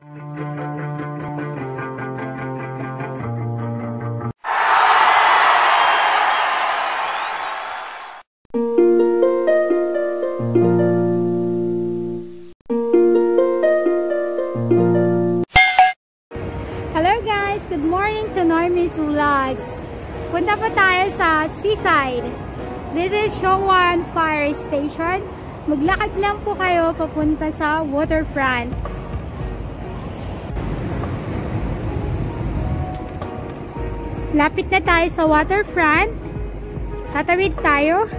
Hello guys! Good morning to Normie's Vlogs. Punta po tayo sa seaside. This is Shongwan Fire Station. Maglakad lang po kayo papunta sa waterfront. Lapit na tayo sa waterfront. Tatawid tayo.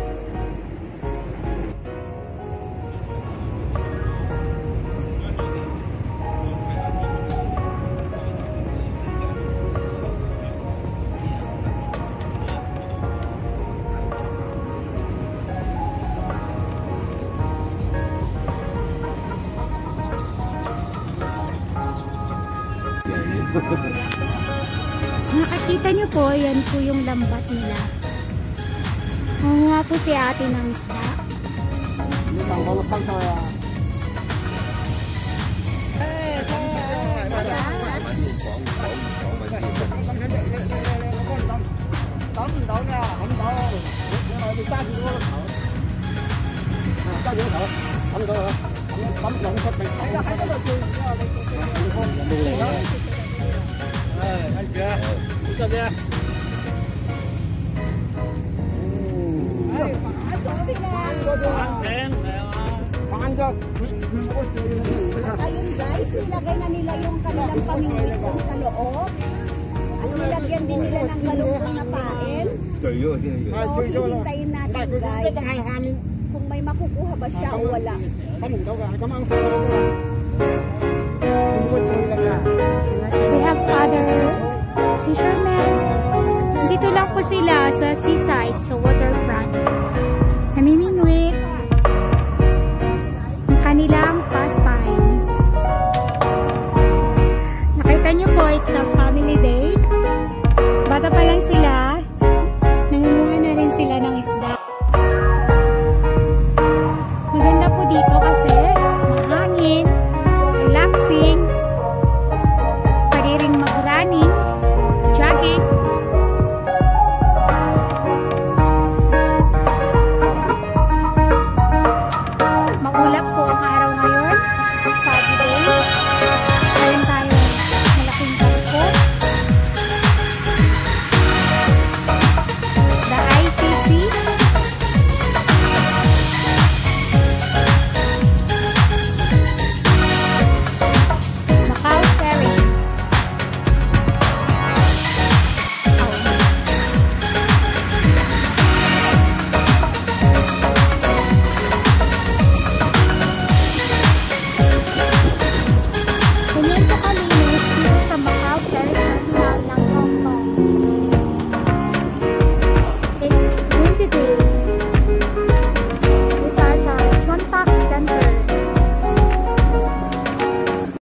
Nakakita niyo po, yan po yung lambat nila. Nga po si ate ng isda. Ayun guys, nilagay na nila yung kanilang pamimigay sa loob. At nilagyan din nila ng galunggong na pain. So, hihintayin natin guys kung may makukuha ba siya o wala. We have other fishermen. Dito lang po sila sa seaside, sa waterfront.